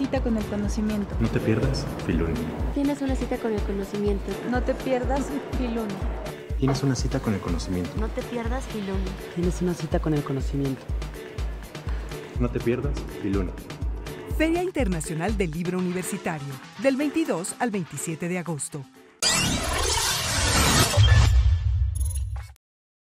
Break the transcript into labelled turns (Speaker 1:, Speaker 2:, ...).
Speaker 1: cita con el conocimiento.
Speaker 2: No te pierdas Filuni.
Speaker 3: Tienes una cita con el conocimiento.
Speaker 1: No te pierdas Filuni.
Speaker 2: Tienes una cita con el conocimiento.
Speaker 3: No te pierdas Filuni.
Speaker 4: Tienes una cita con el conocimiento.
Speaker 2: No te pierdas Filuni.
Speaker 5: Feria Internacional del Libro Universitario, del 22 al 27 de agosto.